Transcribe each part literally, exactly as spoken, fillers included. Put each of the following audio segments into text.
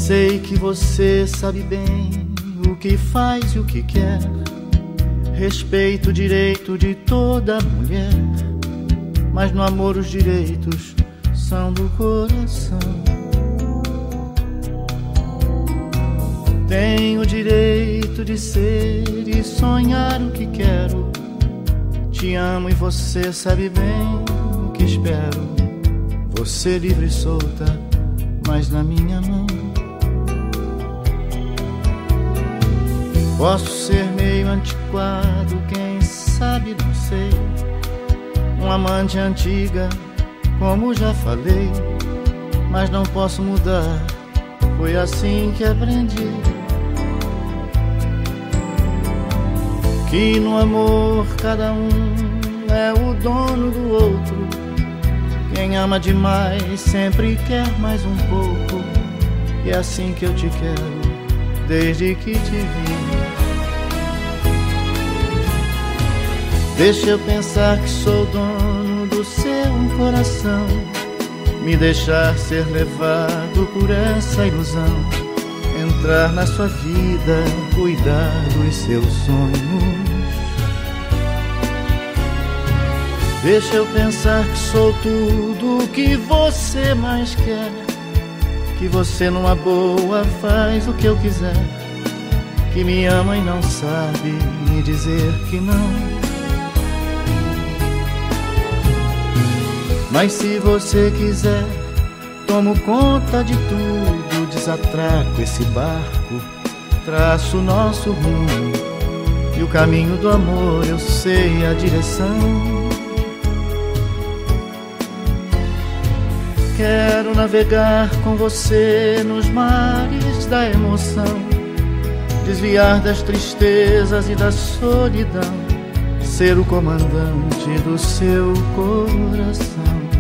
Sei que você sabe bem o que faz e o que quer. Respeito o direito de toda mulher, mas no amor os direitos são do coração. Tenho o direito de ser e sonhar o que quero. Te amo e você sabe bem o que espero. Você livre e solta, mas na minha mão. Posso ser meio antiquado, quem sabe não sei. Um amante antiga, como já falei, mas não posso mudar, foi assim que aprendi. Que no amor cada um é o dono do outro. Quem ama demais sempre quer mais um pouco. E é assim que eu te quero, desde que te vi. Deixa eu pensar que sou dono do seu coração, me deixar ser levado por essa ilusão, entrar na sua vida, cuidar dos seus sonhos. Deixa eu pensar que sou tudo o que você mais quer, que você numa boa faz o que eu quiser, que me ama e não sabe me dizer que não. Mas se você quiser, tomo conta de tudo, desatraco esse barco, traço o nosso rumo, e o caminho do amor eu sei a direção. Quero navegar com você nos mares da emoção, desviar das tristezas e da solidão, ser o comandante do seu coração.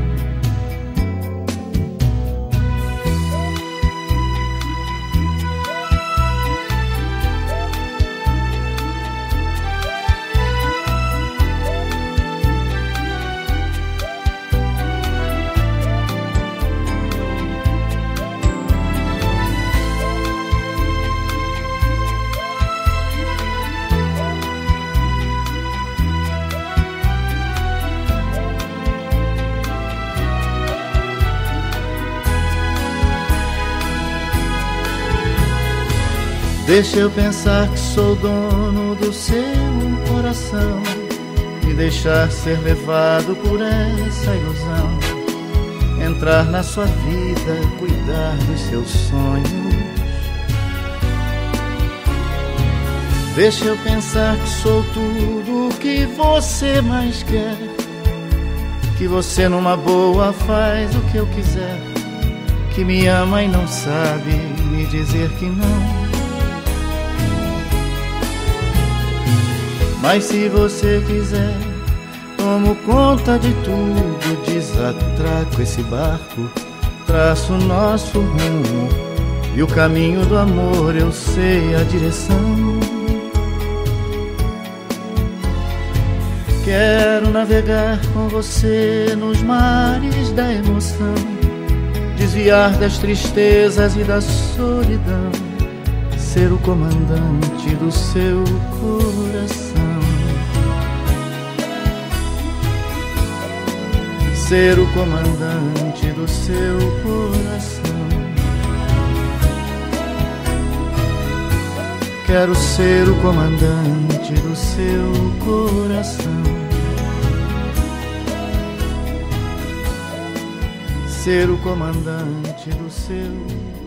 Deixa eu pensar que sou dono do seu coração, me deixar ser levado por essa ilusão, entrar na sua vida, cuidar dos seus sonhos. Deixa eu pensar que sou tudo o que você mais quer, que você numa boa faz o que eu quiser, que me ama e não sabe me dizer que não. Mas se você quiser, tomo conta de tudo, desatraco esse barco, traço o nosso rumo, e o caminho do amor eu sei a direção. Quero navegar com você nos mares da emoção, desviar das tristezas e da solidão, ser o comandante do seu coração. Ser o comandante do seu coração. Quero ser o comandante do seu coração. Ser o comandante do seu